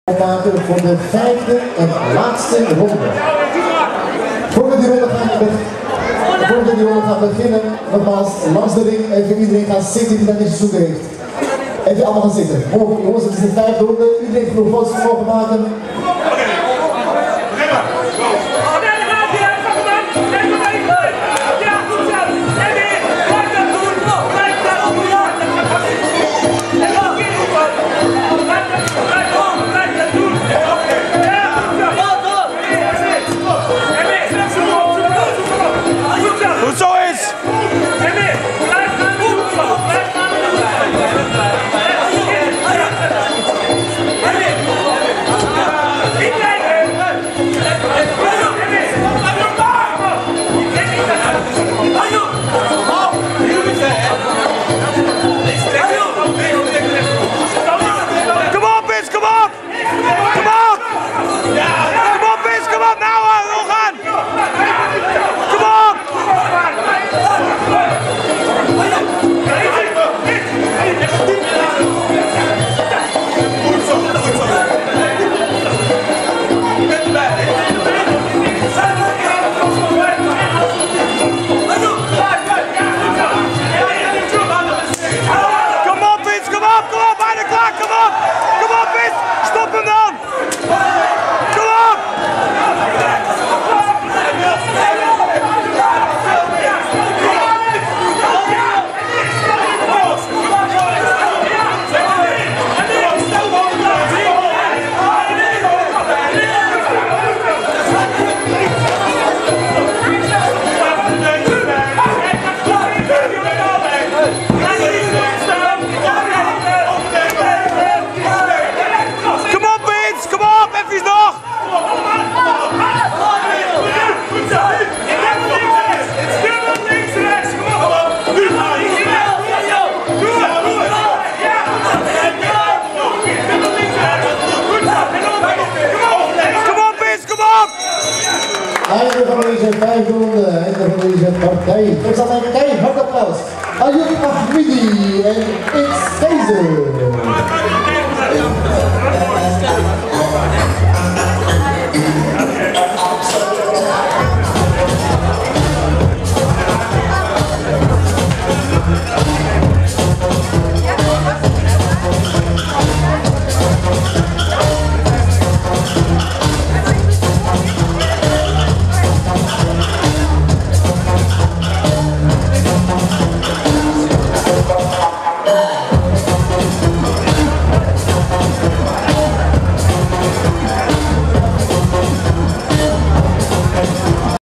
Maken voor de vijfde en laatste ronde. Voordat die ronde gaat beginnen, nogmaals langs de ring, even iedereen gaan zitten die dat in zijn zoeken heeft. Even allemaal gaan zitten. Jongens, het is de vijfde ronde, iedereen genoeg foto's mogen maken. Einde van deze vijfde ronde, einde van deze partij. Ik zal een keihard applaus aan Jullie Ahmidi en X Keizer.